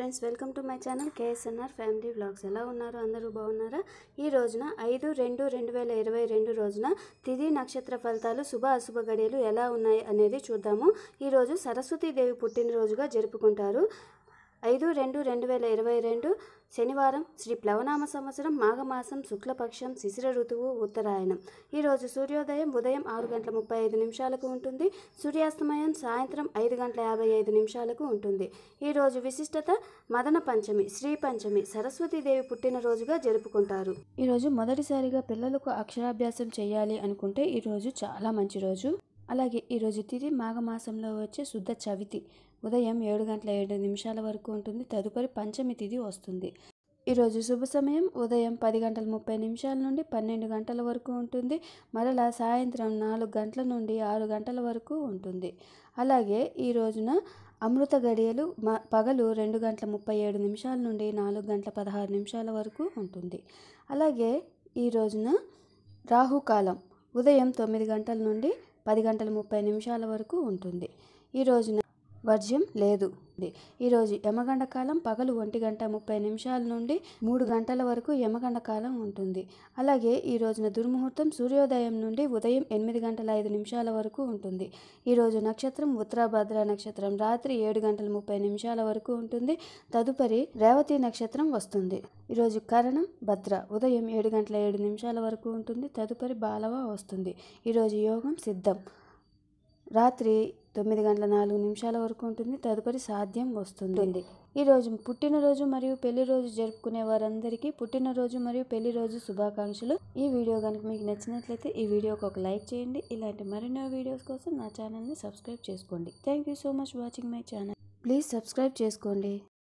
Friends, welcome to my channel KSNR family vlogs. ఎలా ఉన్నారు? అందరూ బాగున్నారా? ఈ రోజున 5/2/2022 రోజున తిథి నక్షత్ర ఫలితాలు శుభ అశుభ గడియలు ఎలా ఉన్నాయి అనేది చూద్దాము. ఈరోజు సరస్వతీదేవి పుట్టినరోజుగా జరుపుకుంటారు. 5/2/2022 శనివారం, శ్రీ ప్లవనామ సంవత్సరం, మాఘమాసం, శుక్లపక్షం, శిశిర ఋతువు, ఉత్తరాయణం. ఈరోజు సూర్యోదయం ఉదయం 6:35 ఉంటుంది. సూర్యాస్తమయం సాయంత్రం 5:55 ఉంటుంది. ఈరోజు విశిష్టత మదన పంచమి, శ్రీ పంచమి, సరస్వతీదేవి పుట్టినరోజుగా జరుపుకుంటారు. ఈరోజు మొదటిసారిగా పిల్లలకు అక్షరాభ్యాసం చేయాలి అనుకుంటే ఈరోజు చాలా మంచి రోజు. అలాగే ఈరోజు తిథి మాఘమాసంలో వచ్చే శుద్ధ చవితి ఉదయం 7:07 వరకు ఉంటుంది. తదుపరి పంచమి తిథి వస్తుంది. ఈరోజు శుభ సమయం ఉదయం 10:30 నుండి 12 వరకు ఉంటుంది. మరలా సాయంత్రం 4 నుండి 6 వరకు ఉంటుంది. అలాగే ఈ రోజున అమృత గడియలు పగలు 2:37 నుండి 4:16 వరకు ఉంటుంది. అలాగే ఈ రోజున రాహుకాలం ఉదయం 9 నుండి 10:30 వరకు ఉంటుంది. ఈ రోజున వర్జ్యం లేదు. ఈరోజు యమగండ కాలం పగలు 1:30 నుండి 3 వరకు యమగండ కాలం ఉంటుంది. అలాగే ఈ రోజున దుర్ముహూర్తం సూర్యోదయం నుండి ఉదయం 8:05 వరకు ఉంటుంది. ఈరోజు నక్షత్రం ఉత్తరాభద్ర నక్షత్రం రాత్రి 7:30 వరకు ఉంటుంది. తదుపరి రేవతి నక్షత్రం వస్తుంది. ఈరోజు కరణం భద్ర ఉదయం 7:07 వరకు ఉంటుంది. తదుపరి బాలవ వస్తుంది. ఈరోజు యోగం సిద్ధం రాత్రి 9:04 వరకు ఉంటుంది. తదుపరి సాధ్యం వస్తుంది. ఈరోజు పుట్టినరోజు మరియు పెళ్లి రోజు జరుపుకునే వారందరికీ పుట్టినరోజు మరియు పెళ్లి రోజు శుభాకాంక్షలు. ఈ వీడియో కనుక మీకు నచ్చినట్లయితే ఈ వీడియోకి ఒక లైక్ చేయండి. ఇలాంటి మరిన్నో వీడియోస్ కోసం నా ఛానల్ని సబ్స్క్రైబ్ చేసుకోండి. Thank you so much watching my channel. Please subscribe చేసుకోండి.